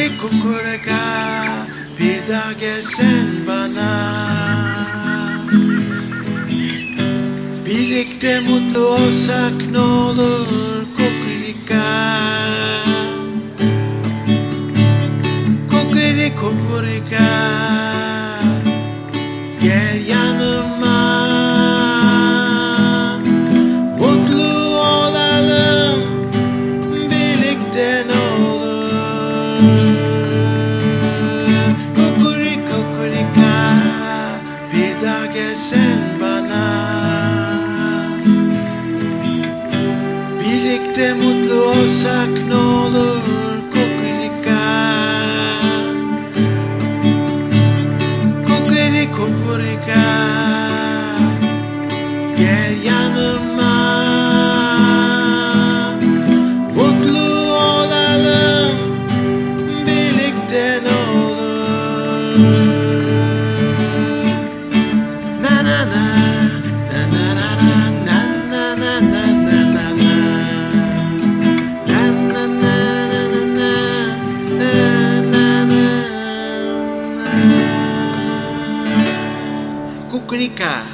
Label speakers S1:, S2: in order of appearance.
S1: Kukurika bir daha gelsen bana. Birlikte mutlu olsak ne olur Kukurika. Kukurika gel yanıma. Mutlu olalım birlikte ne olur. Kukurika bir daha gelsen bana. Birlikte mutlu olsak ne olur Kukurika. Kukurika gel yanıma. Mutlu olalım birlikte ne olur. Na na na na na na na na na na na na. Kukurika.